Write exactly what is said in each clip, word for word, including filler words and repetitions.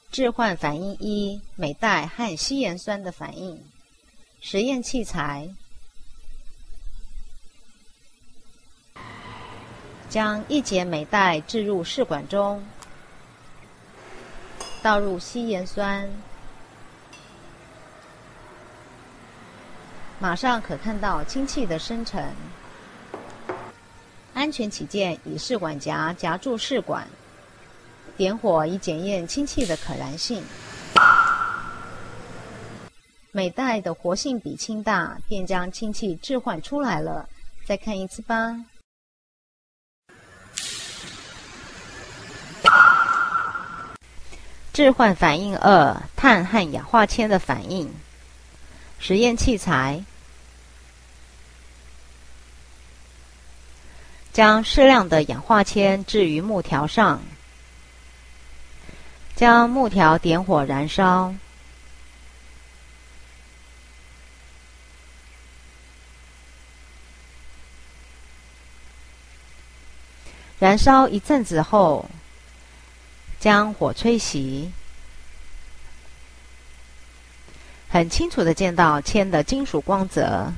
置换反应一：镁带和稀盐酸的反应。实验器材：将一节镁带置入试管中，倒入稀盐酸，马上可看到氢气的生成。安全起见，以试管夹夹住试管，点火以检验氢气的可燃性。镁带的活性比氢大，便将氢气置换出来了。再看一次吧。置换反应二：碳和氧化铅的反应。实验器材：将适量的氧化铅置于木条上，将木条点火燃烧，燃烧一阵子后，将火吹熄，很清楚地见到铅的金属光泽。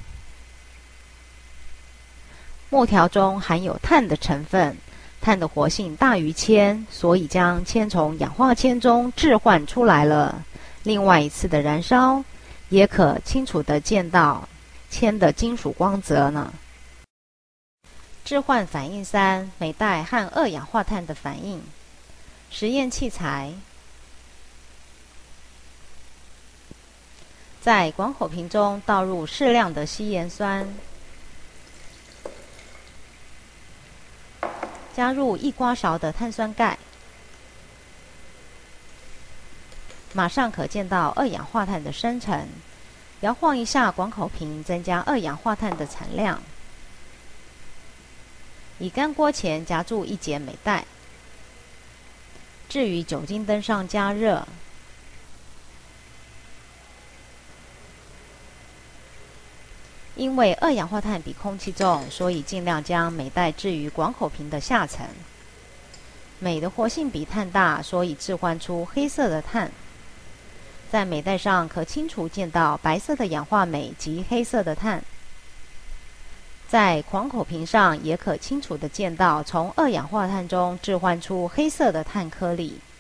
木条中含有碳的成分，碳的活性大于铅，所以将铅从氧化铅中置换出来了。另外一次的燃烧，也可清楚地见到铅的金属光泽呢。置换反应三：镁带和二氧化碳的反应。实验器材：在广口瓶中倒入适量的稀盐酸，加入一瓜勺的碳酸钙，马上可见到二氧化碳的生成。摇晃一下广口瓶，增加二氧化碳的产量。以干锅前夹住一节镁带，置于酒精灯上加热。因为二氧化碳比空气重，所以尽量将镁带置于广口瓶的下层。镁的活性比碳大，所以置换出黑色的碳。在镁带上可清楚见到白色的氧化镁及黑色的碳。在广口瓶上也可清楚地见到从二氧化碳中置换出黑色的碳颗粒。